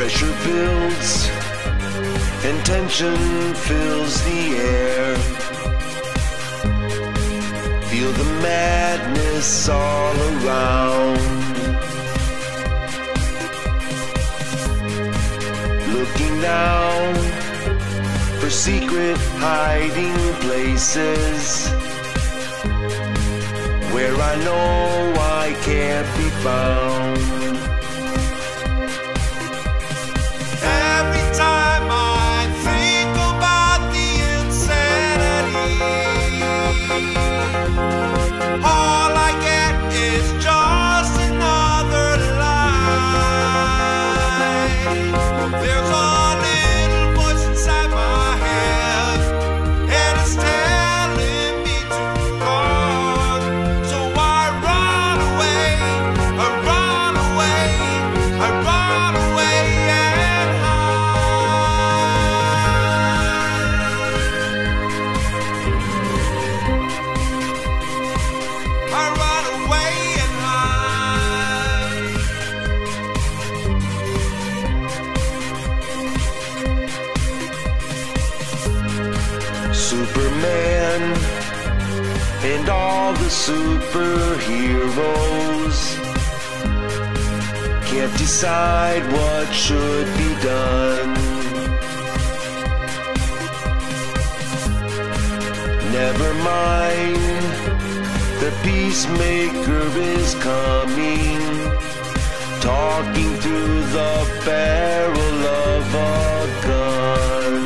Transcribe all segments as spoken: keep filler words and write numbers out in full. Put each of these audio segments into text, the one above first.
Pressure builds and tension fills the air. Feel the madness all around. Looking down for secret hiding places where I know I can't be found. Every time I think about the insanity, all I get is just another lie. There's a little voice inside my head, and it's telling me to run. So I run away, I run away, I run away and hide. I run away and hide. Superman and all the superheroes can't decide what should be done. Never mind, the peacemaker is coming, talking through the barrel of a gun.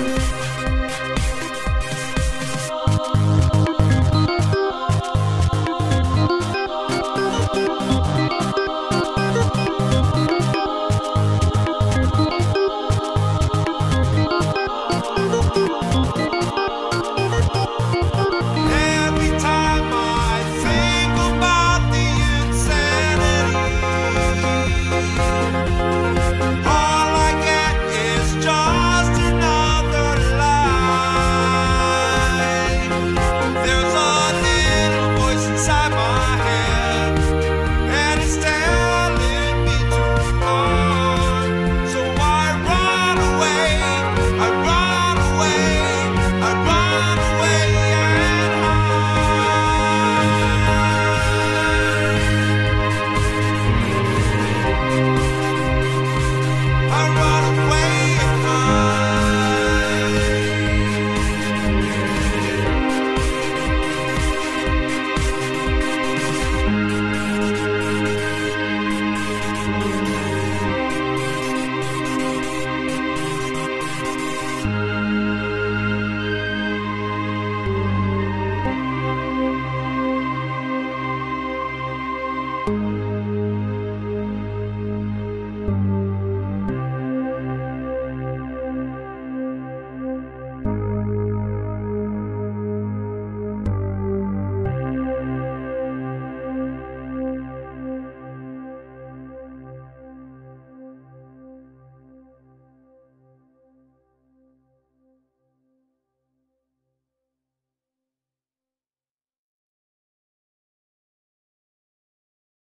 Every time I think about the insanity, all I get is just another lie. There's a little voice inside my head, and it's telling me to run. So I run away, I run away, I run away and hide. I run away and hide.